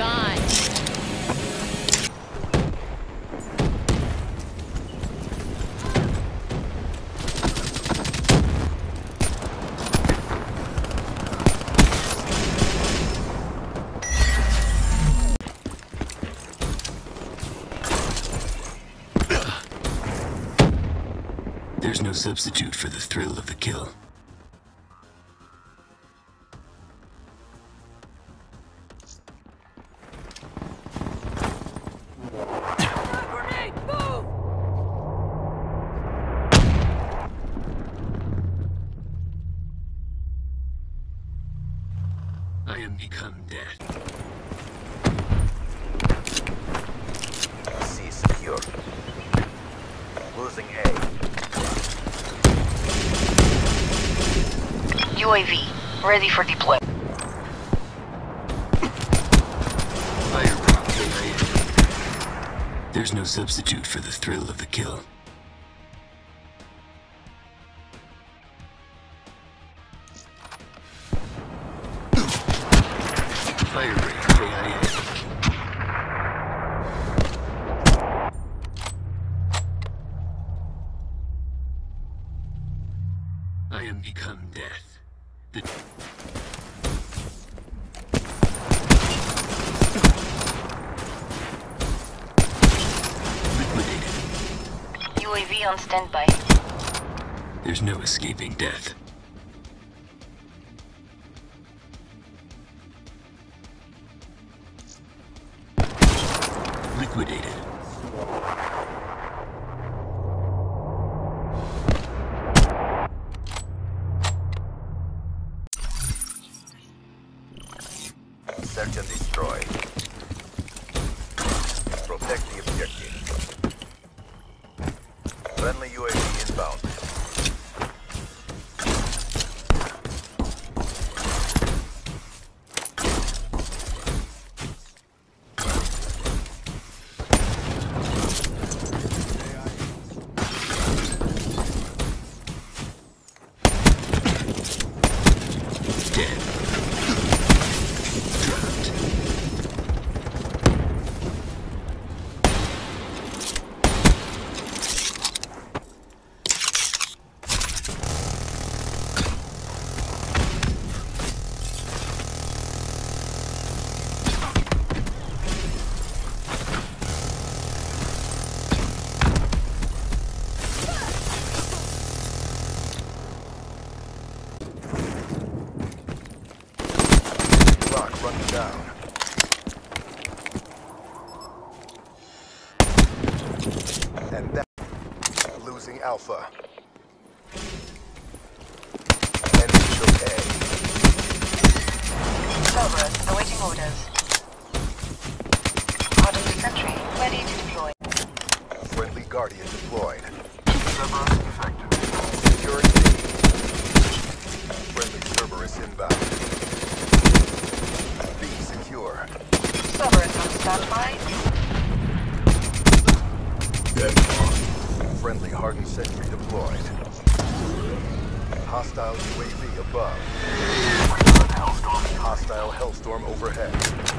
gone. There's no substitute for the thrill of the kill. I am become death. C secure. Losing A. UAV, ready for deploy. Firebomb KIA. There's no substitute for the thrill of the kill. Firebomb KIA. I am become death. Liquidated. UAV on standby. There's no escaping death. Liquidated. Search and destroy. Protect the objective. Friendly UAV inbound. Dead. Dropped. Clock running down. And that losing Alpha. Enemy took A. Cerberus awaiting orders. Auto sentry ready to deploy. Friendly Guardian deployed. Cerberus effective. Securing B. Friendly Cerberus inbound. B secure. Cerberus on standby. Friendly hardened sentry deployed. Hostile UAV above. Hostile Hellstorm overhead.